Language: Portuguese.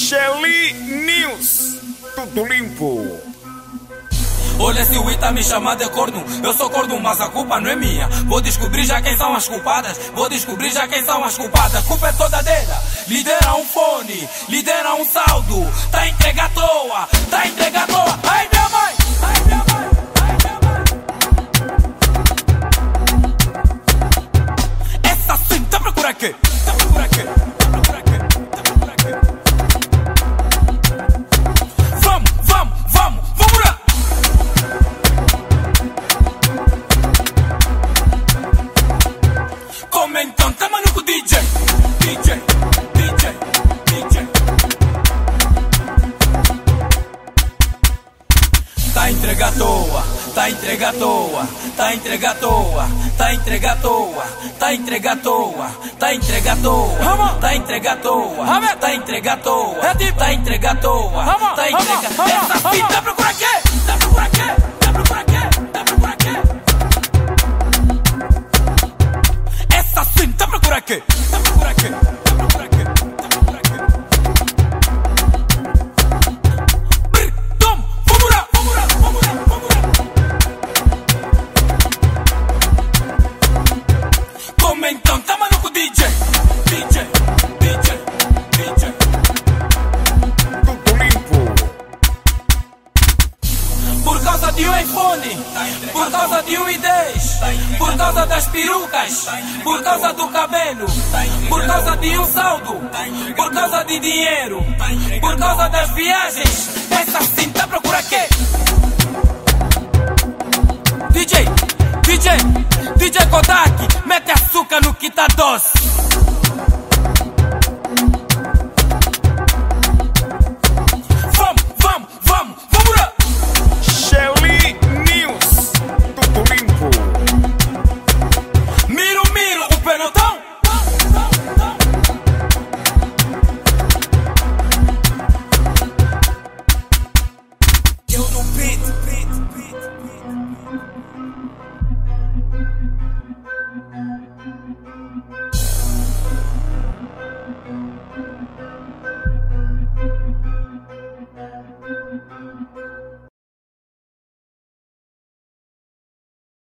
Shelly News, tudo limpo. Olha, se o Ita me chamar de corno, eu sou corno, mas a culpa não é minha. Vou descobrir já quem são as culpadas, vou descobrir já quem são as culpadas. A culpa é toda dela. Lidera um fone, lidera um saldo. Tá entregue à toa, tá entregue à toa. Ai, minha mãe! Ai, minha mãe! Ai, minha mãe! Essa sim, tá procura quê? Tá procura quê? Tá procura quê? Tá procura quê? Vamos, vamos, vamos, vamos lá! Então, tá maluco, DJ, DJ, DJ, DJ. Tá entregue à toa, tá entregue à toa, tá entregue à toa, tá entregue à toa, tá entregue à toa, tá entregue à toa, tá entregue à toa, tá entregue à toa, tá entregue à toa, tá entregue à toa. Essa fita procura quê? Tá procura quê? Tá procura quê? Tá procura quê? Essa sim, tá procura quê? Tá procura quê? Tá procura quê? Tá procura quê? Tom, vamos lá, vamos lá, vamos lá, vamos lá. Como então, tá maluco, DJ? DJ, DJ, DJ. Tudo limpo. Por causa de um iPhone, por causa de um i10, por causa das perucas, por causa do cabelo, por causa de um saldo, por causa de dinheiro, por causa das viagens. Essa sim tá procura quê? DJ, DJ, DJ Kodak, mete açúcar no que tá doce. Vamos, vamos, vamos, vamos lá! Shelly News, tudo limpo. Miro, miro o pelotão. Eu no beat.